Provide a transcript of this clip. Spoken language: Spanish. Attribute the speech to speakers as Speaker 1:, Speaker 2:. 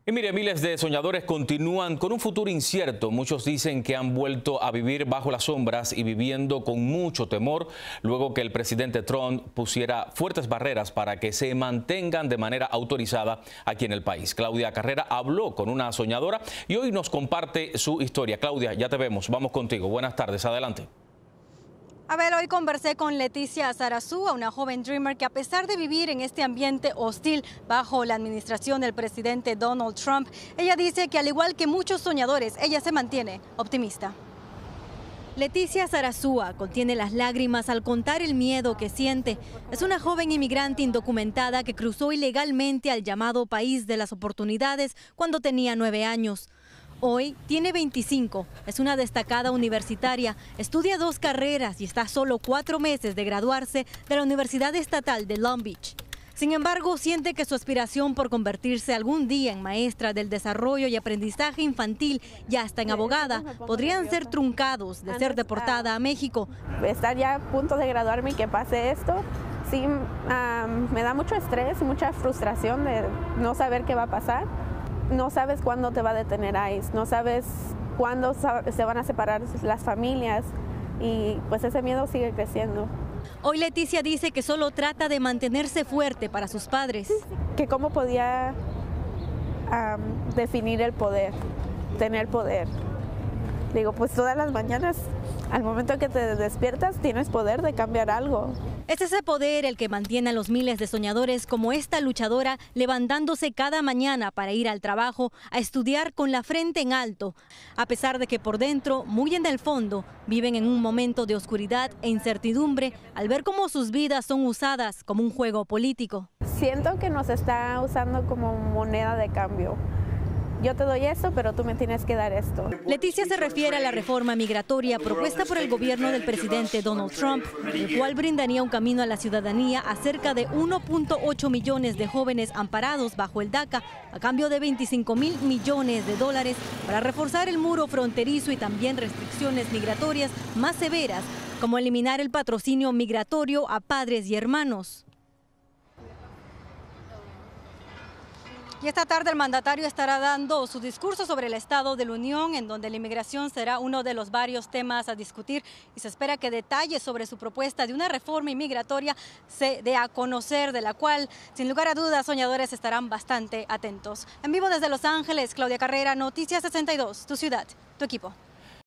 Speaker 1: Y mire, miles de soñadores continúan con un futuro incierto. Muchos dicen que han vuelto a vivir bajo las sombras y viviendo con mucho temor luego que el presidente Trump pusiera fuertes barreras para que se mantengan de manera autorizada aquí en el país. Claudia Carrera habló con una soñadora y hoy nos comparte su historia. Claudia, ya te vemos. Vamos contigo. Buenas tardes. Adelante.
Speaker 2: Abel, hoy conversé con Leticia Sarazúa, una joven dreamer que a pesar de vivir en este ambiente hostil bajo la administración del presidente Donald Trump, ella dice que al igual que muchos soñadores, ella se mantiene optimista. Leticia Sarazúa contiene las lágrimas al contar el miedo que siente. Es una joven inmigrante indocumentada que cruzó ilegalmente al llamado país de las oportunidades cuando tenía 9 años. Hoy tiene 25, es una destacada universitaria, estudia 2 carreras y está a solo 4 meses de graduarse de la Universidad Estatal de Long Beach. Sin embargo, siente que su aspiración por convertirse algún día en maestra del desarrollo y aprendizaje infantil y hasta en abogada podrían ser truncados de ser deportada a México.
Speaker 3: Estar ya a punto de graduarme y que pase esto, sí me da mucho estrés, mucha frustración de no saber qué va a pasar. No sabes cuándo te va a detener ICE, no sabes cuándo se van a separar las familias y pues ese miedo sigue creciendo.
Speaker 2: Hoy Leticia dice que solo trata de mantenerse fuerte para sus padres.
Speaker 3: Que cómo podía definir el poder, tener poder. Digo, pues todas las mañanas, al momento que te despiertas, tienes poder de cambiar algo.
Speaker 2: Es ese poder el que mantiene a los miles de soñadores como esta luchadora levantándose cada mañana para ir al trabajo, a estudiar con la frente en alto, a pesar de que por dentro, muy en el fondo, viven en un momento de oscuridad e incertidumbre al ver cómo sus vidas son usadas como un juego político.
Speaker 3: Siento que nos está usando como moneda de cambio. Yo te doy esto, pero tú me tienes que dar esto.
Speaker 2: Leticia se refiere a la reforma migratoria propuesta por el gobierno del presidente Donald Trump, el cual brindaría un camino a la ciudadanía a cerca de 1.8 millones de jóvenes amparados bajo el DACA, a cambio de 25.000 millones de dólares para reforzar el muro fronterizo y también restricciones migratorias más severas, como eliminar el patrocinio migratorio a padres y hermanos. Y esta tarde el mandatario estará dando su discurso sobre el Estado de la Unión, en donde la inmigración será uno de los varios temas a discutir y se espera que detalles sobre su propuesta de una reforma inmigratoria se dé a conocer, de la cual, sin lugar a dudas, soñadores estarán bastante atentos. En vivo desde Los Ángeles, Claudia Carrera, Noticias 62, tu ciudad, tu equipo.